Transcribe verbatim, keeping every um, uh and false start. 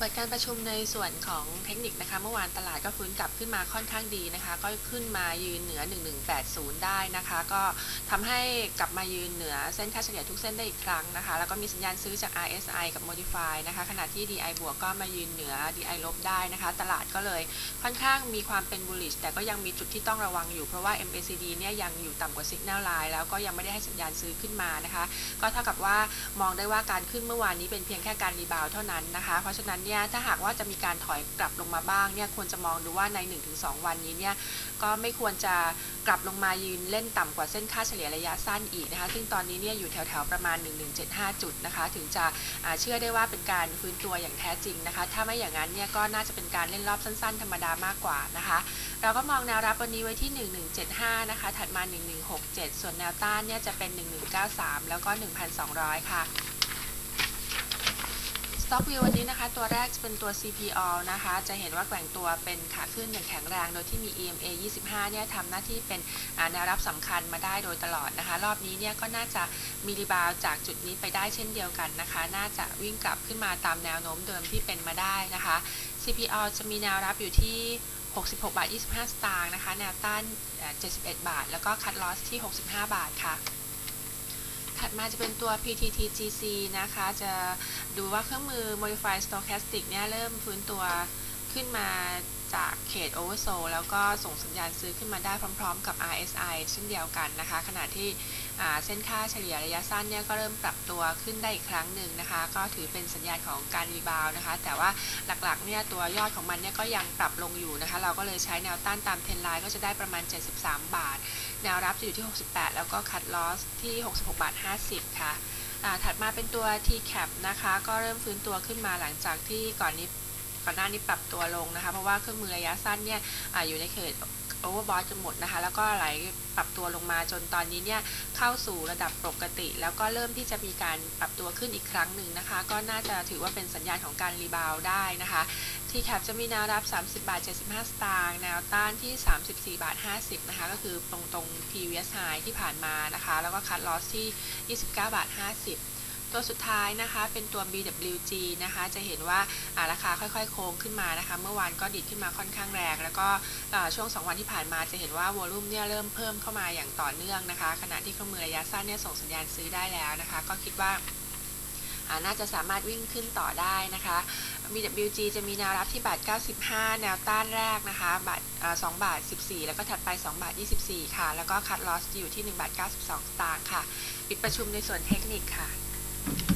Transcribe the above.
ปิดการประชุมในส่วนของเทคนิคนะคะเมื่อวานตลาดก็ฟื้นกลับขึ้นมาค่อนข้างดีนะคะก็ขึ้นมายืนเหนือหนึ่งหนึ่งแปดศูนย์ได้นะคะก็ทำให้กลับมายืนเหนือเส้นค่าเฉลี่ยทุกเส้นได้อีกครั้งนะคะแล้วก็มีสัญญาณซื้อจาก อาร์ เอส ไอ กับ Modify นะคะขณะที่ ดี ไอ บวกก็มายืนเหนือ ดี ไอ ลบได้นะคะตลาดก็เลยค่อนข้างมีความเป็น bullish แต่ก็ยังมีจุดที่ต้องระวังอยู่เพราะว่า เอ็ม เอ ซี ดี เนี่ยยังอยู่ต่ำกว่า Signal Line แล้วก็ยังไม่ได้ให้สัญญาณซื้อขึ้นมานะคะก็เท่ากับว่ามองได้ว่าการขึ้นเมื่อวานนี้เป็นเพียงแค่การรีบาวเท่านั้นนะคะเพราะฉะนั้นเนี่ยถ้าหากว่าจะมีการถอยกลับลงมาบ้างเนี่ยควรจะมองดูว่าใน หนึ่งถึงสอง วันนี้เนี่ยก็ไม่ควรจะกลับลงมายืนเล่นต่ำกว่าเส้นค่าเฉลี่ยระยะสั้นอีกนะคะซึ่งตอนนี้เนี่ยอยู่แถวๆประมาณหนึ่งหนึ่งเจ็ดห้าจุดนะคะถึงจะเชื่อได้ว่าเป็นการฟื้นตัวอย่างแท้จริงนะคะถ้าไม่อย่างนั้นเนี่ยก็น่าจะเป็นการเล่นรอบสั้นๆธรรมดามากกว่านะคะเราก็มองแนวรับวันนี้ไว้ที่หนึ่งหนึ่งเจ็ดห้านะคะถัดมาหนึ่งหนึ่งหกเจ็ดส่วนแนวต้านเนี่ยจะเป็นหนึ่งหนึ่งเก้าสามแล้วก็ หนึ่งพันสองร้อย ค่ะStock View วันนี้นะคะตัวแรกจะเป็นตัว ซี พี โอ นะคะจะเห็นว่าแกว่งตัวเป็นขาขึ้นอย่างแข็งแรงโดยที่มี อี เอ็ม เอ ยี่สิบห้าเนี่ยทำหน้าที่เป็นแนวรับสำคัญมาได้โดยตลอดนะคะรอบนี้เนี่ยก็น่าจะมีรีบาวจากจุดนี้ไปได้เช่นเดียวกันนะคะน่าจะวิ่งกลับขึ้นมาตามแนวโน้มเดิมที่เป็นมาได้นะคะ ซี พี โอ จะมีแนวรับอยู่ที่หกสิบหกบาทยี่สิบห้าสตางค์นะคะแนวต้านเจ็ดสิบเอ็ดบาทแล้วก็คัทลอสที่หกสิบห้าบาทค่ะถัดมาจะเป็นตัว พี ที ที จี ซี นะคะจะดูว่าเครื่องมือ Modify Stochastic เนี่ยเริ่มฟื้นตัวขึ้นมาจากเขต Oversold แล้วก็ส่งสัญญาณซื้อขึ้นมาได้พร้อมๆกับ อาร์ เอส ไอ เช่นเดียวกันนะคะขณะที่เส้นค่าเฉลี่ยระยะสั้นเนี่ยก็เริ่มปรับตัวขึ้นได้อีกครั้งหนึ่งนะคะก็ถือเป็นสัญญาณของการรีบาวนะคะแต่ว่าหลักๆเนี่ยตัวยอดของมันเนี่ยก็ยังปรับลงอยู่นะคะเราก็เลยใช้แนวต้านตามเทรนไลน์ก็จะได้ประมาณเจ็ดสิบสามบาทแนวรับจะอยู่ที่หกสิบแปดแล้วก็คัทลอสที่หกสิบหกบาทห้าสิบค่ะถัดมาเป็นตัว ที แคป นะคะก็เริ่มฟื้นตัวขึ้นมาหลังจากที่ก่อนนี้ก่อนหน้านี้ปรับตัวลงนะคะเพราะว่าเครื่องมือระยะสั้นเนี่ย อ, อยู่ในเขตโอเวอร์บอทกันหมดนะคะแล้วก็ไหลปรับตัวลงมาจนตอนนี้เนี่ยเข้าสู่ระดับปกติแล้วก็เริ่มที่จะมีการปรับตัวขึ้นอีกครั้งหนึ่งนะคะก็น่าจะถือว่าเป็นสัญญาณของการรีบาวได้นะคะที่แคปจะมีแนวรับสามสิบบาทเจ็ดสิบห้าสตางค์แนวต้านที่สามสิบสี่บาทห้าสิบนะคะก็คือตรงตรง previous high ที่ผ่านมานะคะแล้วก็คัทลอสที่ยี่สิบเก้าบาทห้าสิบตัวสุดท้ายนะคะเป็นตัว บี ดับเบิลยู จี นะคะจะเห็นว่าราคาค่อยๆโค้งขึ้นมานะคะเมื่อวานก็ดิดขึ้นมาค่อนข้างแรงแล้วก็ช่วงสองวันที่ผ่านมาจะเห็นว่าวอลุ่มเนี่ยเริ่มเพิ่มเข้ามาอย่างต่อเนื่องนะคะขณะที่เครื่องมือระยะสั้นเนี่ยส่งสัญญาณซื้อได้แล้วนะคะก็คิดว่าน่าจะสามารถวิ่งขึ้นต่อได้นะคะ บี ดับเบิลยู จี จะมีแนวรับที่บาทเก้าสิบห้าแนวต้านแรกนะคะบาทสองบาทสิบสี่แล้วก็ถัดไปสองบาทยี่สิบสี่ค่ะแล้วก็คัทลอสอยู่ที่หนึ่งบาทเก้าสิบสองสตางค์ค่ะปิดประชุมในส่วนเทคนิคค่ะ